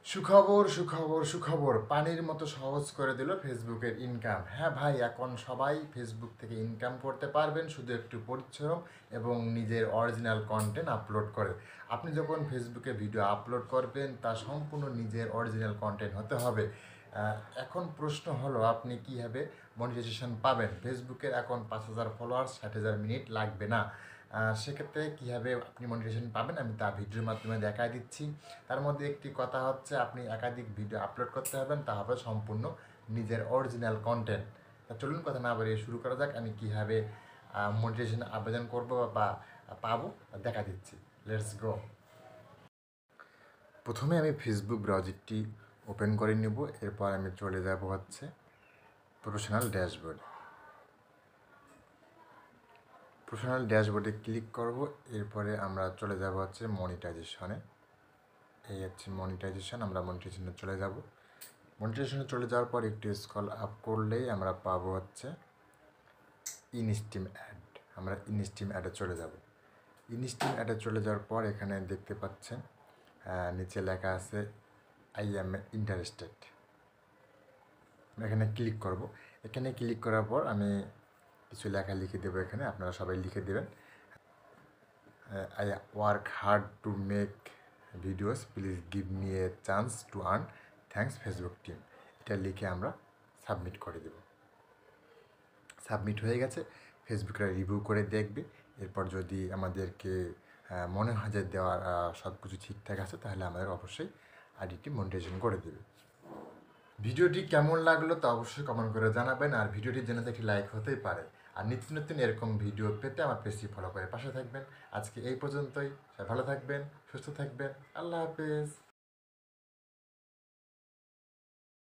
সুখবর সুখবর সুখবর পানির মতো সহজ করে দিল ফেসবুকের ইনকাম। হ্যাঁ ভাই, এখন সবাই ফেসবুক থেকে ইনকাম করতে পারবেন শুধু একটু পরিশ্রম এবং নিজের অরিজিনাল কন্টেন্ট আপলোড করে। আপনি যখন ফেসবুকে ভিডিও আপলোড করবেন তা সম্পূর্ণ নিজের অরিজিনাল কন্টেন্ট হতে হবে। এখন প্রশ্ন হলো আপনি কীভাবে মনিটাইজেশন পাবেন। ফেসবুকের এখন 5,000 ফলোয়ার্স, 60,000 মিনিট লাগবে না। সেক্ষেত্রে কীভাবে আপনি মনিটাইজেশন পাবেন আমি তা ভিডিওর মাধ্যমে দেখাই দিচ্ছি। তার মধ্যে একটি কথা হচ্ছে আপনি একাধিক ভিডিও আপলোড করতে হবেন, তা হবে সম্পূর্ণ নিজের অরিজিনাল কন্টেন্ট। তা চলুন কথা না বাড়িয়ে শুরু করা যাক। আমি কীভাবে মনিটাইজেশন আবেদন করব বা পাবো দেখা দিচ্ছি। Let's go. প্রথমে আমি ফেসবুক ব্রাউজারটি ওপেন করে নেব, এরপর আমি চলে যাব হচ্ছে প্রফেশনাল ড্যাশবোর্ড। প্রফেশনাল ড্যাশবোর্ডে ক্লিক করব, এরপরে আমরা চলে যাব হচ্ছে মনিটাইজেশনে। এই হচ্ছে মনিটাইজেশন, আমরা মনিটাইজেশনে চলে যাব। মনিটাইজেশনে চলে যাওয়ার পর একটু স্ক্রল আপ করলেই আমরা পাবো হচ্ছে ইনস্টিম অ্যাড। আমরা ইনস্টিম অ্যাডে চলে যাব। ইনস্টিম অ্যাডে চলে যাওয়ার পর এখানে দেখতে পাচ্ছেন নিচে লেখা আছে আই এম ইন্টারেস্টেড। এখানে ক্লিক করব। এখানে ক্লিক করার পর আমি কিছু লেখা লিখে দেবো, এখানে আপনারা সবাই লিখে দেবেন। I work hard to make videos, please give me a chance to earn, thanks Facebook team. এটা লিখে আমরা সাবমিট করে দেব। সাবমিট হয়ে গেছে, ফেসবুকরা রিভিউ করে দেখবে। এরপর যদি আমাদেরকে মনে হয় যে দেওয়ার সব কিছু ঠিকঠাক আছে, তাহলে আমাদের অবশ্যই আইডিটি মনিটাইজেশন করে দেবে। ভিডিওটি কেমন লাগলো তা অবশ্যই কমেন্ট করে জানাবেন, আর ভিডিওটি জেনে একটি লাইক হতেই পারে। আর নিত্য নতুন এরকম ভিডিও পেতে আমার পেজটি ফলো করে পাশে থাকবেন। আজকে এই পর্যন্তই। সবাই ভালো থাকবেন, সুস্থ থাকবেন। আল্লাহ হাফেজ।